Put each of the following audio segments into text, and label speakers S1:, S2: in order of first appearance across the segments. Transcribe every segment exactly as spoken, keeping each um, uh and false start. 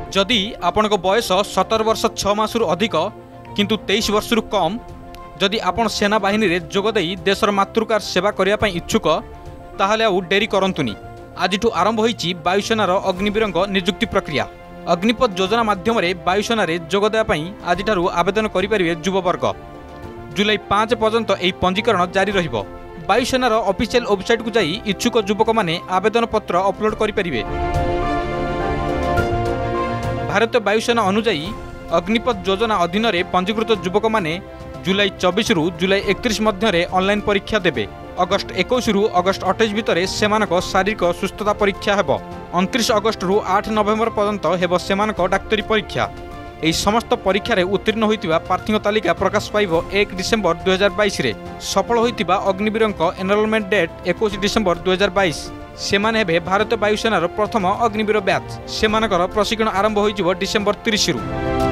S1: जदि आपणक बयस सतर वर्ष छः मासरू अधिक किंतु तेईस वर्षरू कम जदि आपण सेना बाहिनी रे जोगदे देशर मातृकार सेवा करने इच्छुक ताहले आउ डेरी करंतुनी। आज आरंभ होईची वायुसेनार अग्निवीर नियुक्ति प्रक्रिया। अग्निपथ योजना माध्यम वायुसेना जोगदेवा आज आवेदन करेंगे युववर्ग। जुलाई पाँच पर्यंत यह पंजीकरण जारी रहिबो। वायुसेनार ऑफिशियल वेबसाइट को जाई इच्छुक युवक माने आवेदन पत्र अपलोड करेंगे। भारतीय वायुसेना अनुजाई अग्निपथ योजना अधीन रे पंजीकृत युवक माने जुलाई चौबीस रु जुलाई एकतीस मध्य ऑनलाइन परीक्षा देबे। अगस्ट इक्कीस रु अगस्ट अट्ठाईस भितर सेमानक शारीरिक सुस्थता परीक्षा हेबो। उनतीस अगस्ट रु आठ नवेम्बर पर्यंत हेबो सेमानक डाक्तरी परीक्षा। एही समस्त परीक्षा रे उत्तीर्ण होइतिबा प्रार्थी तालिका प्रकाश पाइबो एक डिसेम्बर दुई हजार बाईस रे। सफल होइतिबा अग्निवीरक एनरोलमेंट डेट इक्कीस डिसेम्बर दुई हजार बाईस। सेमाने हेबे भारतीय वायुसेनार प्रथम अग्निवीर बैच। सेमानकर प्रशिक्षण आरंभ होइजिबो डिसेम्बर तीस रु।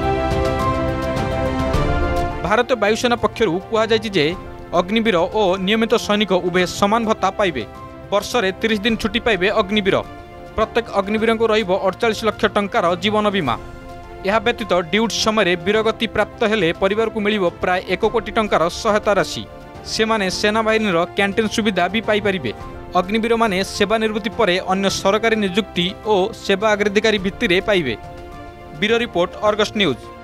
S1: भारतीय वायुसेना पक्षर कहुଯାଇଛି जे अग्निवीर और नियमित सैनिक उभय समान भत्ता पाइबे। वर्ष रे तीस दिन छुट्टी पाइबे अग्निवीर। प्रत्येक अग्निवीर को रहिबो अड़तालीस लाख टंकार जीवन बीमा। यह व्यतीत ड्यूटी समय वीरगति प्राप्त हेले परिवार को मिलिबो प्राय एक कोटी टंकार सहायता राशि। सेमाने सेना बाहिनीर कैंटीन सुविधा भी पाई परिबे। अग्निवीर माने सेवानिवृत्ति पर अन्य सरकारी नियुक्ति और सेवा अग्राधिकारी भित्तिरे पाइबे। Bureau report, Argus news.